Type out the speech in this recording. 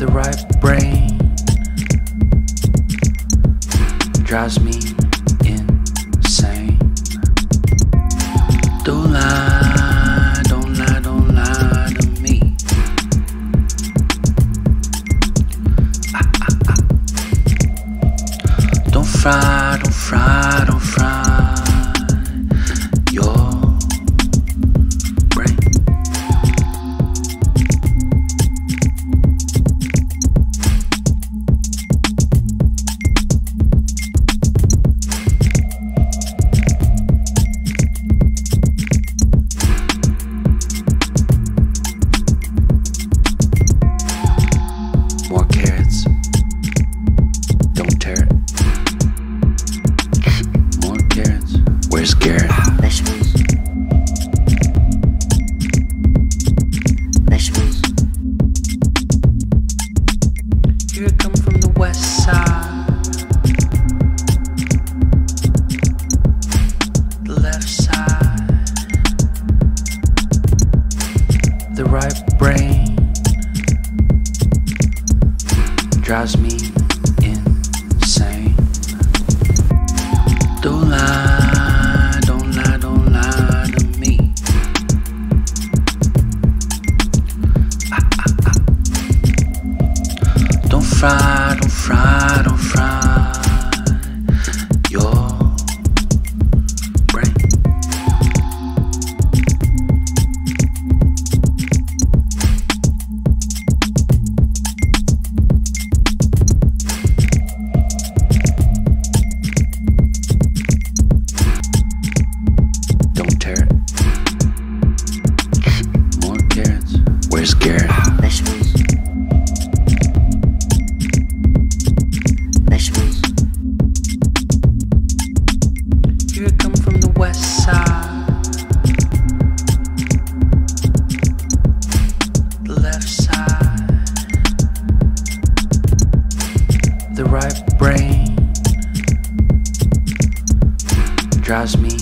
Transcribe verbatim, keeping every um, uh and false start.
The right brain drives me insane. Don't lie, don't lie, don't lie to me. Ah, ah, ah. Don't fry, don't fry, don't fry your brain. More carrots. Don't tear it. More carrots. Where's Garrett? Vegetables. Vegetables. Here I come from the west side. The left side. The right brain drives me insane. Don't lie, don't lie, don't lie to me. Ah, ah, ah. Don't fry, don't fry, don't fry your brain. Don't tear it. More carrots. Where's Garrett? Vegetables. Vegetables. Here I come from the west side. The left side. The right brain drives me